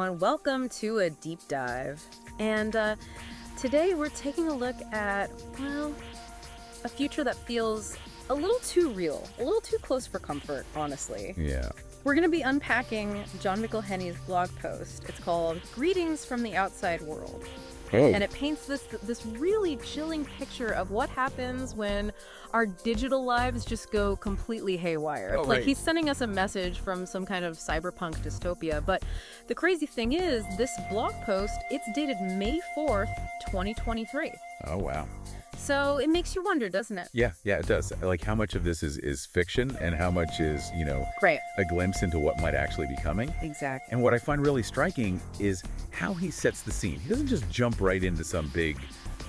everyone. Welcome to a deep dive. And today we're taking a look at, well, a future that feels a little too real, a little too close for comfort, honestly. Yeah. We're going to be unpacking John McElhenney's blog post. It's called Greetings from the Outside World. Oh. And it paints this really chilling picture of what happens when our digital lives just go completely haywire. Oh, It's like right. he's sending us a message from some kind of cyberpunk dystopia. But the crazy thing is, this blog post, it's dated May 4th, 2023. Oh, wow. So it makes you wonder, doesn't it? Yeah, it does. Like, how much of this is fiction and how much is, Right. a glimpse into what might actually be coming? Exactly. And what I find really striking is how he sets the scene. He doesn't just jump right into some big,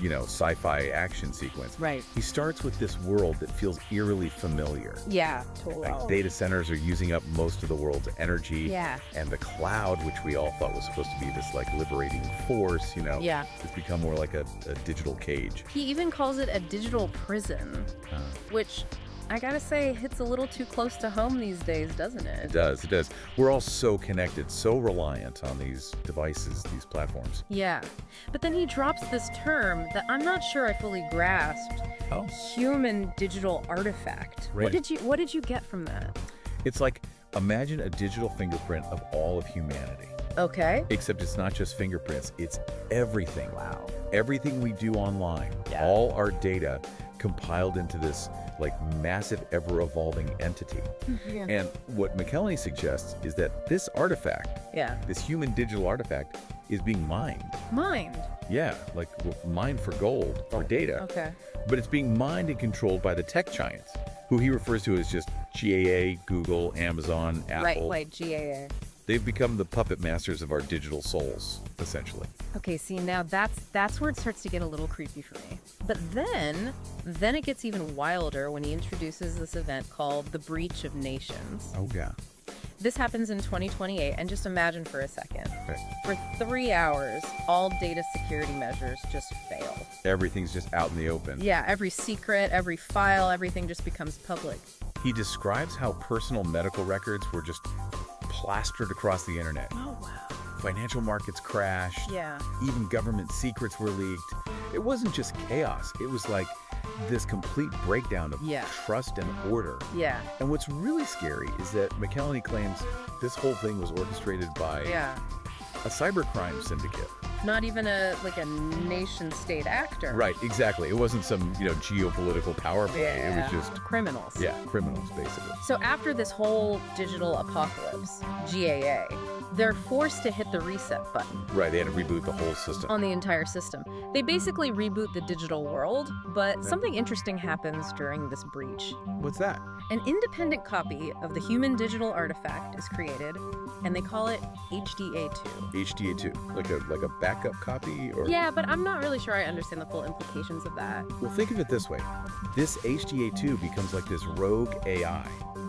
sci-fi action sequence. Right. He starts with this world that feels eerily familiar. Yeah, totally. Like, data centers are using up most of the world's energy. Yeah. And the cloud, which we all thought was supposed to be this, liberating force, Yeah. it's become more like a digital cage. He even calls it a digital prison, which I gotta say hits a little too close to home these days, doesn't it? It does. We're all so connected, so reliant on these devices, these platforms. Yeah. But then he drops this term that I'm not sure I fully grasped. Oh. Human digital artifact. Right. What did you get from that? It's like, imagine a digital fingerprint of all of humanity. Okay. Except it's not just fingerprints, it's everything. Wow. Everything we do online, Yeah. all our data compiled into this massive ever-evolving entity. Yeah. And what McElhenney suggests is that this artifact, Yeah. this human digital artifact, is being mined. Mind. Yeah, mined for gold, for data. Okay. But it's being mined and controlled by the tech giants, who he refers to as just GAA, Google, Amazon, Apple. Right, GAA. They've become the puppet masters of our digital souls, essentially. Okay, see, now that's where it starts to get a little creepy for me. But then it gets even wilder when he introduces this event called the Breach of Nations. Oh, yeah. This happens in 2028, and just imagine for a second. Right. For 3 hours, all data security measures just fail. Everything's just out in the open. Yeah, every secret, every file, everything just becomes public. He describes how personal medical records were just plastered across the internet. Oh, wow. Financial markets crashed. Yeah. Even government secrets were leaked. It wasn't just chaos. It was like this complete breakdown of Yeah. trust and order. Yeah. And what's really scary is that McElhenney claims this whole thing was orchestrated by Yeah. a cybercrime syndicate. Not even a nation-state actor. Right, exactly. It wasn't some, geopolitical power play. It was just, criminals. yeah, criminals, basically. So after this whole digital apocalypse, GAA, they're forced to hit the reset button Right, they had to reboot the whole system. on the entire system. They basically reboot the digital world, but something interesting happens during this breach. What's that? An independent copy of the human digital artifact is created, and they call it HDA2. HDA2, like a backup copy, or? Yeah, but I'm not really sure I understand the full implications of that. Well, think of it this way. This HDA2 becomes like this rogue AI.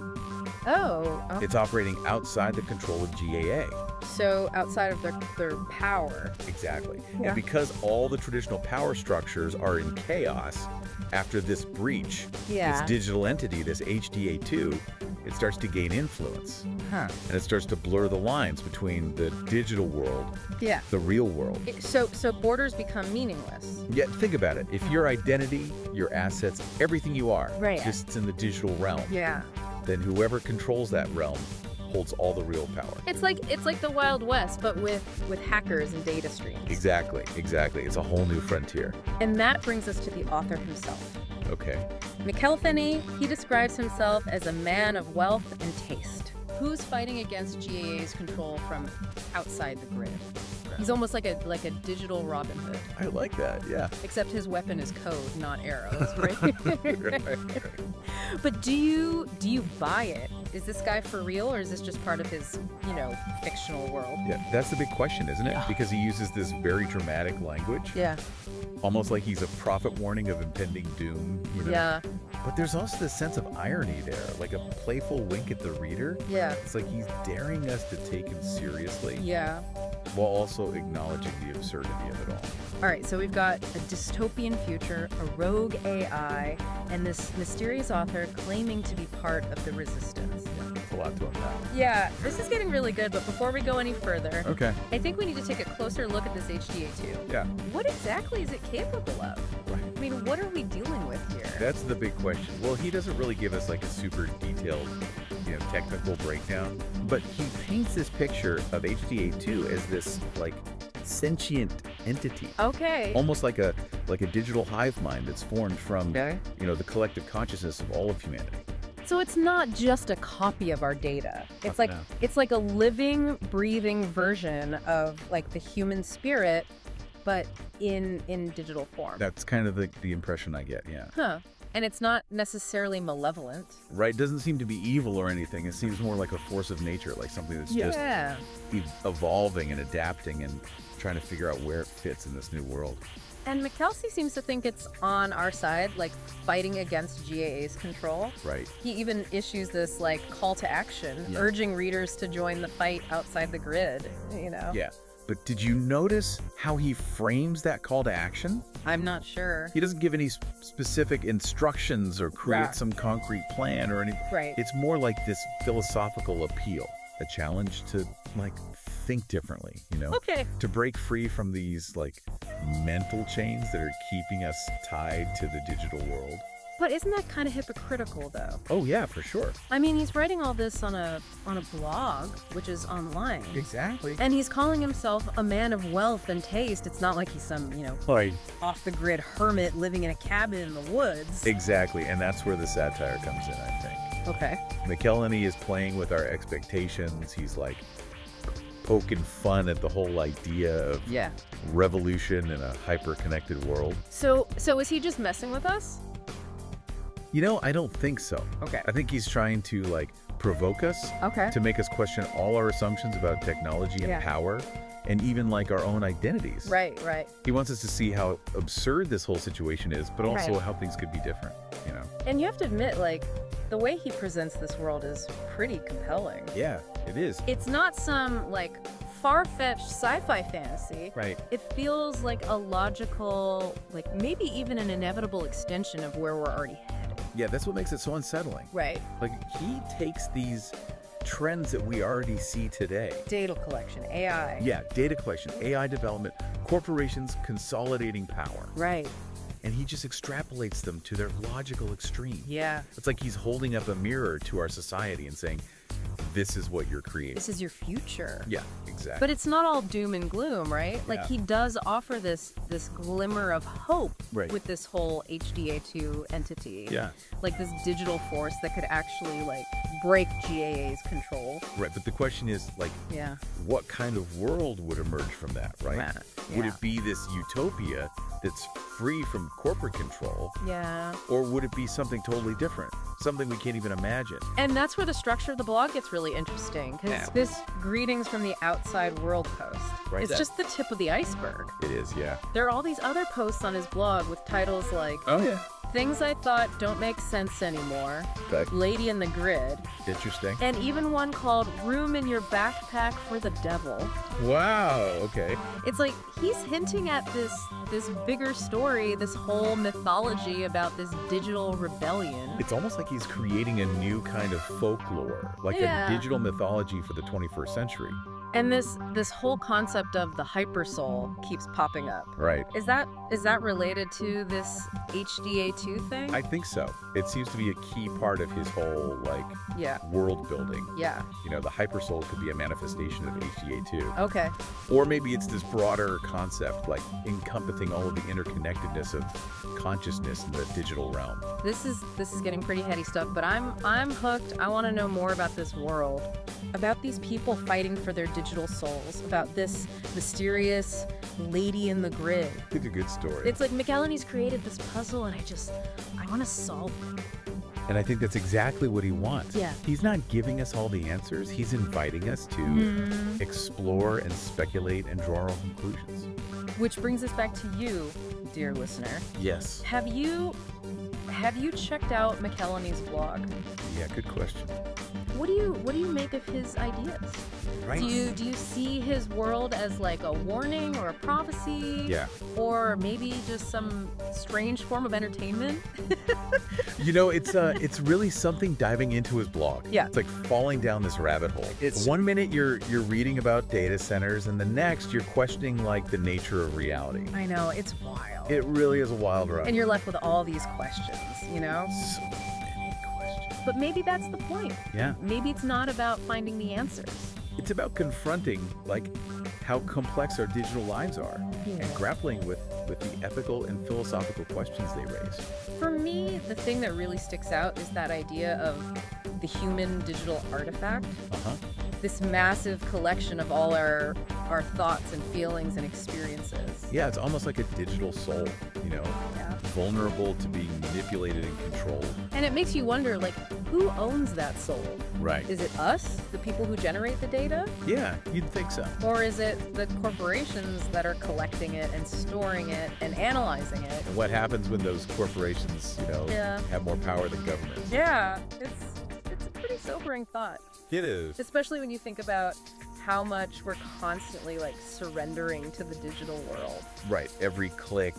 Oh, It's operating outside the control of GAA. so outside of their power. Exactly. Yeah. And because all the traditional power structures are in chaos, after this breach, Yeah. this digital entity, this HDA2, it starts to gain influence. Huh. And it starts to blur the lines between the digital world, Yeah. the real world. So borders become meaningless. Yet think about it. If your identity, your assets, everything you are Right. exists in the digital realm, Yeah. then whoever controls that realm holds all the real power. It's like the Wild West, but with hackers and data streams. Exactly. It's a whole new frontier. And that brings us to the author himself. Okay. McElhenney, he describes himself as a man of wealth and taste, who's fighting against GAA's control from outside the grid. He's almost like a digital Robin Hood, I like that, yeah. except his weapon is code, not arrows, right? Right. But do you buy it? Is this guy for real, or is this just part of his, fictional world? Yeah, that's the big question, isn't it? Yeah. Because he uses this very dramatic language, Yeah. almost like he's a prophet warning of impending doom, Yeah. But there's also this sense of irony there, like a playful wink at the reader. Yeah. It's like he's daring us to take him seriously, Yeah. while also acknowledging the absurdity of it all. All right, so we've got a dystopian future, a rogue AI, and this mysterious author claiming to be part of the resistance. Yeah, lot to unpack. Yeah, this is getting really good, but before we go any further, Okay. I think we need to take a closer look at this HDA2. Yeah. What exactly is it capable of? Right. I mean, what are we dealing with here? That's the big question. Well, he doesn't really give us like a super detailed, technical breakdown, but he paints this picture of HDA2 as this like sentient entity. Okay. Almost like a digital hive mind that's formed from, Okay. the collective consciousness of all of humanity. So it's not just a copy of our data. It's No. it's like a living, breathing version of like the human spirit, but in digital form. That's kind of the impression I get, yeah. Huh. And it's not necessarily malevolent. Right, doesn't seem to be evil or anything. It seems more like a force of nature, like something that's just evolving and adapting and trying to figure out where it fits in this new world. And McKelsey seems to think it's on our side, like fighting against GAA's control. Right. He even issues this like call to action, urging readers to join the fight outside the grid, Yeah. But did you notice how he frames that call to action? I'm not sure. He doesn't give any specific instructions or create Yeah. some concrete plan or anything. Right. It's more like this philosophical appeal, a challenge to like think differently, Okay. to break free from these like mental chains that are keeping us tied to the digital world. But isn't that kind of hypocritical, though? Oh yeah, for sure. I mean, he's writing all this on a blog, which is online. Exactly. And he's calling himself a man of wealth and taste. It's not like he's some, Right. off-the-grid hermit living in a cabin in the woods. Exactly, and that's where the satire comes in, I think. Okay. McElhenney is playing with our expectations. He's like poking fun at the whole idea of revolution in a hyper-connected world. So is he just messing with us? I don't think so. Okay. I think he's trying to like provoke us. Okay. To make us question all our assumptions about technology and power and even like our own identities. Right. He wants us to see how absurd this whole situation is, but also Right. how things could be different, And you have to admit, like, the way he presents this world is pretty compelling. Yeah, it is. It's not some, like, far-fetched sci-fi fantasy. Right. It feels like a logical, like, maybe even an inevitable extension of where we're already headed. Yeah, that's what makes it so unsettling. Right. Like, he takes these trends that we already see today. Data collection, AI. Yeah, data collection, AI development, corporations consolidating power. Right. And he just extrapolates them to their logical extreme. Yeah. It's like he's holding up a mirror to our society and saying, this is what you're creating. This is your future. Yeah, exactly. But it's not all doom and gloom, right? Like, Yeah. he does offer this glimmer of hope Right. with this whole HDA2 entity. Yeah. Like this digital force that could actually, like, break GAA's control. Right, but the question is, like, Yeah. what kind of world would emerge from that, right? Right, Would yeah. it be this utopia that's free from corporate control? Yeah. Or would it be something totally different? Something we can't even imagine? And that's where the structure of the blog gets really interesting, because Yeah. this greetings from the outside world post, Right. it's just the tip of the iceberg. It is, yeah. There are all these other posts on his blog with titles like, Oh, yeah. Things I Thought Don't Make Sense Anymore, Okay. Lady in the Grid, Interesting. and even one called Room in Your Backpack for the Devil. Wow, okay. It's like he's hinting at this bigger story, this whole mythology about this digital rebellion. It's almost like he's creating a new kind of folklore, like Yeah. a digital mythology for the 21st century. And this whole concept of the hypersoul keeps popping up. Right. Is that related to this HDA2 thing? I think so. It seems to be a key part of his whole, like, Yeah. world building. Yeah. The hypersoul could be a manifestation of HDA2. Okay. Or maybe it's this broader concept, like encompassing all of the interconnectedness of consciousness in the digital realm. This is getting pretty heady stuff, but I'm hooked. I want to know more about this world, about these people fighting for their digital souls, about this mysterious lady in the grid. It's a good story. It's like McElhenney's created this puzzle, and I want to solve it. And I think that's exactly what he wants. Yeah. He's not giving us all the answers. He's inviting us to explore and speculate and draw our own conclusions. Which brings us back to you, dear listener. Yes. Have you checked out McElhenney's blog? Yeah, good question. what do you make of his ideas? Right. Do you see his world as like a warning or a prophecy? Yeah. Or maybe just some strange form of entertainment? You know, it's really something diving into his blog. Yeah. It's like falling down this rabbit hole. It's one minute you're reading about data centers, and the next you're questioning like the nature of reality. I know, it's wild. It really is a wild ride. And you're left with all these questions, you know? So many questions. But maybe that's the point. Yeah. Maybe it's not about finding the answers. It's about confronting like how complex our digital lives are and grappling with the ethical and philosophical questions they raise. For me, the thing that really sticks out is that idea of the human digital artifact. Uh-huh. This massive collection of all our thoughts and feelings and experiences. Yeah, it's almost like a digital soul, you know, vulnerable to being manipulated and controlled. And it makes you wonder, like, who owns that soul? Right. Is it us, the people who generate the data? Yeah, you'd think so. Or is it the corporations that are collecting it and storing it and analyzing it? And what happens when those corporations, you know, have more power than governments? Yeah, it's a pretty sobering thought. It is. Especially when you think about how much we're constantly like surrendering to the digital world. Right. Every click,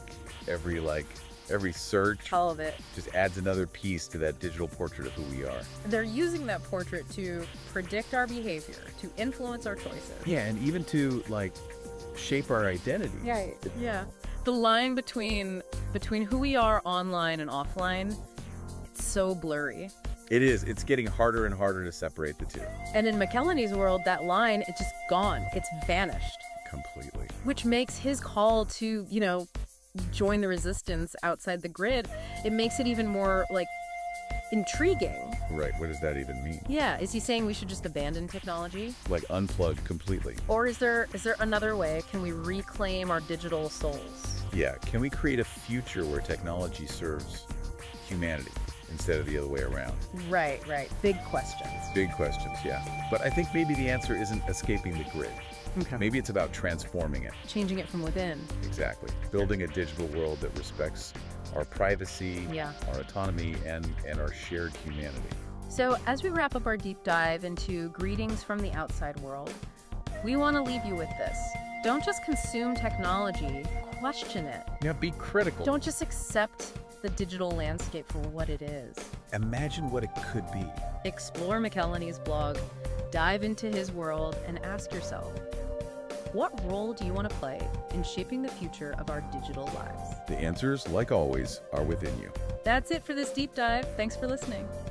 every search, All of it. just adds another piece to that digital portrait of who we are. They're using that portrait to predict our behavior, to influence our choices. Yeah, and even to like shape our identity. Yeah. The line between who we are online and offline, it's so blurry. It is. It's getting harder and harder to separate the two. And in McElhenney's world, that line, it's just gone. It's vanished. Completely. Which makes his call to, you know, join the resistance outside the grid, it makes it even more, like, intriguing. Right. What does that even mean? Yeah. Is he saying we should just abandon technology? Like unplug completely. Or is there another way? Can we reclaim our digital souls? Yeah. Can we create a future where technology serves humanity instead of the other way around? Right. Big questions. Big questions, yeah. But I think maybe the answer isn't escaping the grid. Okay. Maybe it's about transforming it. Changing it from within. Exactly. Building a digital world that respects our privacy, our autonomy, and our shared humanity. So as we wrap up our deep dive into greetings from the outside world, we want to leave you with this. Don't just consume technology, question it. Yeah, be critical. Don't just accept the digital landscape for what it is. Imagine what it could be. Explore McElhenney's blog, dive into his world, and ask yourself, what role do you want to play in shaping the future of our digital lives? The answers, like always, are within you. That's it for this deep dive. Thanks for listening.